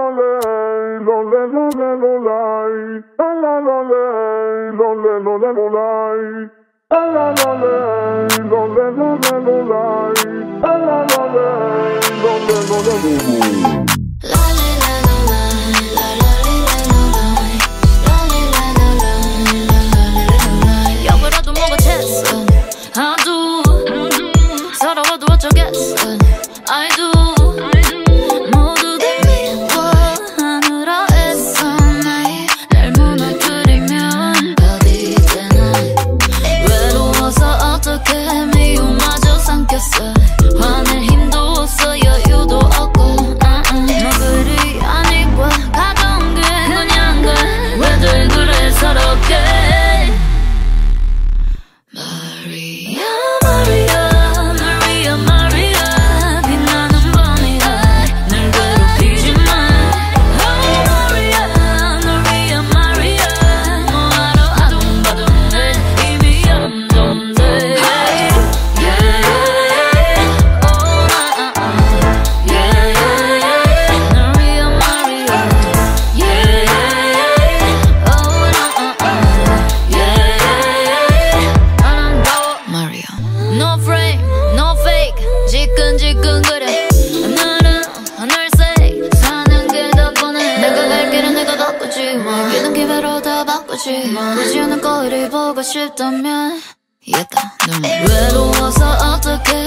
역으로도 뭐가 됐어 I do 서러워도 어쩌겠어 I do 모두들 미워하느라 애써 매일 날 무너뜨리면 어디 되나 외로워서 어떻게 미움마저 삼켰어 화낼 힘도 없어 여유도 없고 너 그리 아니고 가던 게 그냥 돼 왜들 그래 서럽게 Maria, Maria, Maria, Maria 빛나는 밤이라 날 괴롭히지 마 Oh Maria, Maria, Maria 뭐하러 아둥바둥해 이미 연동돼 Hey, yeah, yeah, oh yeah, yeah, yeah Maria, Maria, yeah, yeah, oh yeah, yeah Maria No frame, no fake 지끈지끈거려 하늘은 하늘색 사는 게 더 뻔해 내가 갈 길은 내가 바꾸지 뭐 기는 기회로 다 바꾸지 보지 않는 거리 보고 싶다면 얘가 너무 외로워서 어떡해